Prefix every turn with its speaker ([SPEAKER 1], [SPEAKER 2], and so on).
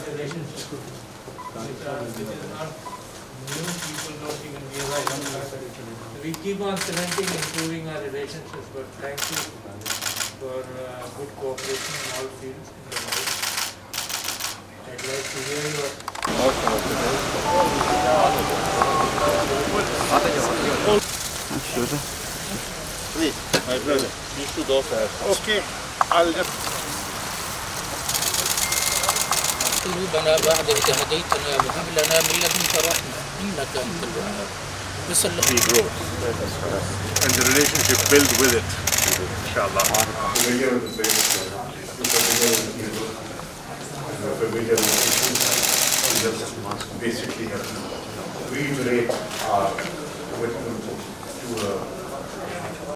[SPEAKER 1] relationships, which is not new, people don't even realize. We keep on cementing, improving our relationships, but thank you for good cooperation in all fields in the life. I'd like to hear your...
[SPEAKER 2] Please, my brother, you should also have. Okay, I'll just...
[SPEAKER 3] قلوبنا بعد إذ هديتنا وهب لنا من لدنك رحمة إنك أنت الوهاب.
[SPEAKER 2] And the relationship built with it, inshallah.
[SPEAKER 4] Basically reiterate our commitment to